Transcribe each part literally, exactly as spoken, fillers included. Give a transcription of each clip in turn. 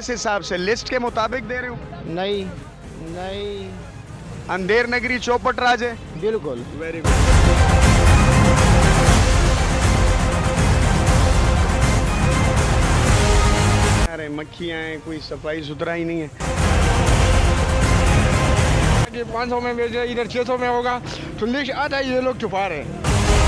किस हिसाब से, लिस्ट के मुताबिक दे रहे हो? नहीं नहीं, अंधेर नगरी चौपट राज है। बिल्कुल। Very good. अरे मक्खियाँ हैं, कोई सफाई सुथरा ही नहीं है। पाँच सौ में बेच रहे, इधर छः सौ में होगा तो लिस्ट आता है, ये लोग छुपा रहे हैं।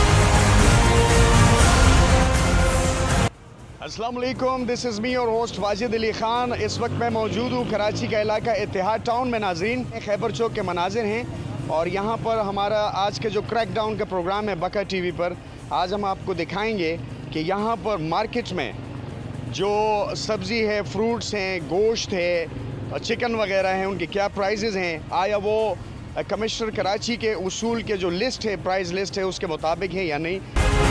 अस्सलाम वालेकुम, दिस इज़ मी और होस्ट वाजिद अली ख़ान। इस वक्त मैं मौजूद हूँ कराची का इलाका इत्तेहाद टाउन में। नाज़रीन, खैबर चौक के मनाजिर हैं और यहाँ पर हमारा आज के जो क्रैक डाउन का प्रोग्राम है बका टीवी पर, आज हम आपको दिखाएंगे कि यहाँ पर मार्केट में जो सब्ज़ी है, फ्रूट्स हैं, गोश्त है, चिकन वगैरह हैं, उनके क्या प्राइजेज़ हैं, आया वो कमिश्नर कराची के उसूल के जो लिस्ट है, प्राइस लिस्ट है, उसके मुताबिक है या नहीं।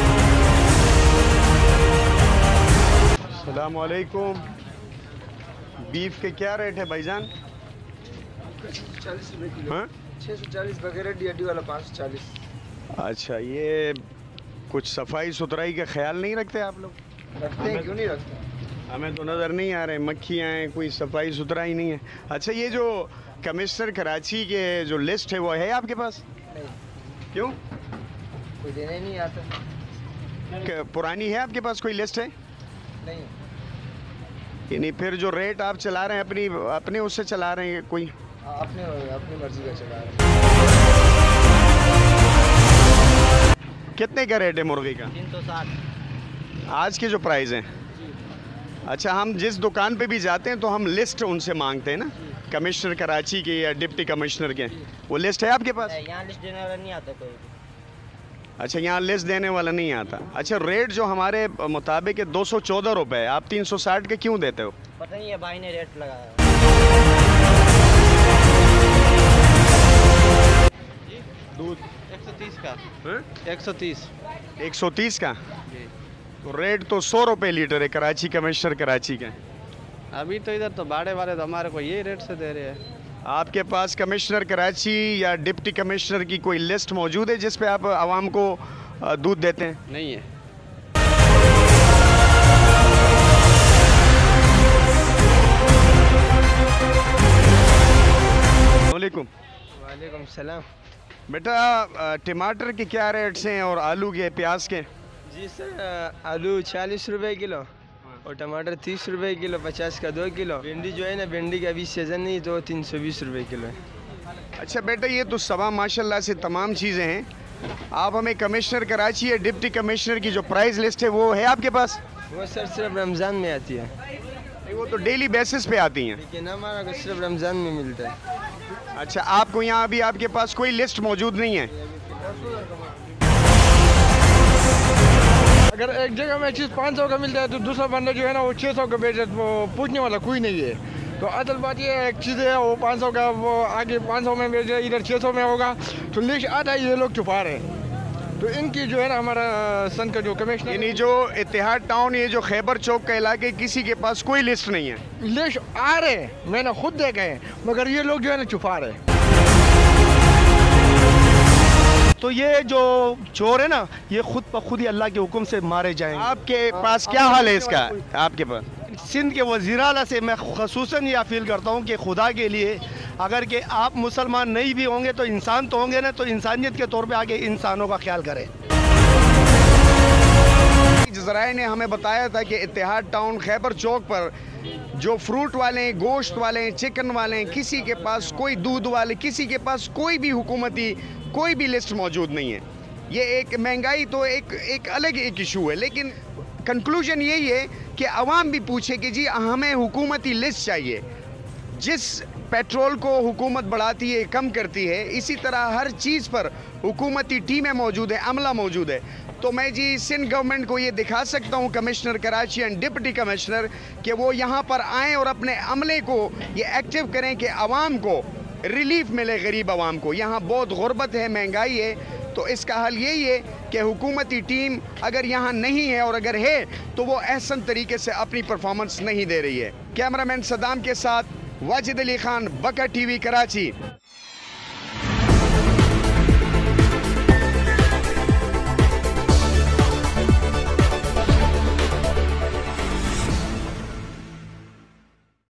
अस्सलाम वालेकुम। बीफ के क्या रेट है भाईजान? चालीस रुपये किलो। हाँ, छः सौ चालीस बगैर हड्डी वाला पाँच सौ चालीस। अच्छा, ये कुछ सफाई सुथराई का ख्याल नहीं रखते आप लोग? रखते हैं, क्यों नहीं रखते? हमें तो नज़र नहीं आ रहे, मक्खियाँ हैं, कोई सफाई सुथरा ही नहीं है। अच्छा, ये जो कमिश्नर कराची के जो लिस्ट है वो है आपके पास? नहीं। क्यों? कोई देने ही नहीं आता। पुरानी है आपके पास कोई लिस्ट है? नहीं। यानी फिर जो रेट आप चला रहे हैं अपनी अपने उससे चला रहे हैं कोई? अपने अपनी मर्जी का चला रहे हैं। कितने का रेट है मुर्गी का? तीन सौ साठ आज के जो प्राइस हैं। अच्छा, हम जिस दुकान पे भी जाते हैं तो हम लिस्ट उनसे मांगते हैं ना, कमिश्नर कराची के या डिप्टी कमिश्नर के, वो लिस्ट है आपके पास? यहाँ लिस्ट देने वाला नहीं आता कोई। अच्छा, यहाँ लिस्ट देने वाला नहीं आता। अच्छा, रेट जो हमारे मुताबिक है दो सौ चौदह रुपये, आप तीन सौ साठ के क्यों देते हो? पता नहीं है, भाई ने रेट लगाया। दूध एक सौ तीस का। हाँ? एक सौ तीस। एक सौ तीस का? तो रेट तो सौ रुपये लीटर है कराची कमिश्नर कराची के। अभी तो इधर तो बाड़े वाले तो हमारे को ये रेट से दे रहे हैं। आपके पास कमिश्नर कराची या डिप्टी कमिश्नर की कोई लिस्ट मौजूद है जिस पे आप आवाम को दूध देते हैं? नहीं है। वालेकुम। वालेकुम सलाम। बेटा, टमाटर के क्या रेट्स हैं और आलू के, प्याज के? जी सर, आलू चालीस रुपए किलो और टमाटर तीस रुपए किलो, पचास का दो किलो। भिंडी जो है ना, भिंडी का अभी सीज़न नहीं तो तीन सौ बीस रुपये किलो है। अच्छा बेटा, ये तो सवा माशाल्लाह से तमाम चीज़ें हैं। आप हमें कमिश्नर कराची या डिप्टी कमिश्नर की जो प्राइस लिस्ट है वो है आपके पास? वो सर सिर्फ रमज़ान में आती है। नहीं, वो तो डेली बेसिस पे आती हैं। लेकिन हमारा को सिर्फ रमज़ान में मिलता है। अच्छा, आपको यहाँ अभी आपके पास कोई लिस्ट मौजूद नहीं है? अगर एक जगह में चीज़ पाँच सौ का मिलता है तो दूसरा बंदा जो है ना वो छः सौ का बेच रहा है, वो पूछने वाला कोई नहीं है। तो असल बात ये है, एक चीज़ है वो पाँच सौ का, वो आगे पाँच सौ में बेच रहे, इधर छः सौ में होगा तो लिस्ट आता है, ये लोग छुपा रहे हैं। तो इनकी जो है ना, हमारा सन का जो कमिश्नर, यानी जो इत्तेहाद टाउन, ये जो खैबर चौक का इलाके, किसी के पास कोई लिस्ट नहीं है? लिस्ट आ रहे हैं, मैंने खुद देखे हैं, मगर ये लोग जो है ना छुपा रहे हैं। तो ये जो चोर है ना, ये खुद ब खुद ही अल्लाह के हुक्म से मारे जाएंगे। आपके पास क्या हाल है इसका? आपके पास सिंध के वज़ीर आला से मैं ख़ुसूसन ये अपील करता हूँ कि खुदा के लिए, अगर कि आप मुसलमान नहीं भी होंगे तो इंसान तो होंगे ना, तो इंसानियत के तौर पे आगे इंसानों का ख्याल करें। ज़राए ने हमें बताया था कि इत्तेहाद टाउन खैबर चौक पर जो फ्रूट वाले हैं, गोश्त वाले हैं, चिकन वाले हैं, किसी के पास कोई दूध वाले, किसी के पास कोई भी हुकूमती कोई भी लिस्ट मौजूद नहीं है। ये एक महंगाई तो एक एक अलग एक इशू है, लेकिन कंक्लूजन यही है कि आवाम भी पूछे कि जी हमें हुकूमती लिस्ट चाहिए। जिस पेट्रोल को हुकूमत बढ़ाती है, कम करती है, इसी तरह हर चीज़ पर हुकूमती टीमें मौजूद है, अमला मौजूद है। तो मैं जी सिंध गवर्नमेंट को ये दिखा सकता हूँ, commissioner Karachi and deputy commissioner, कि वो यहाँ पर आएँ और अपने अमले को ये एक्टिव करें कि आवाम को रिलीफ मिले, गरीब आवाम को। यहाँ बहुत गुर्बत है, महंगाई है, तो इसका हल यही है कि हुकूमती टीम अगर यहाँ नहीं है और अगर है तो वो अहसन तरीके से अपनी परफॉर्मेंस नहीं दे रही है। कैमरामैन सदाम के साथ वाजिद अली खान, बका टीवी कराची।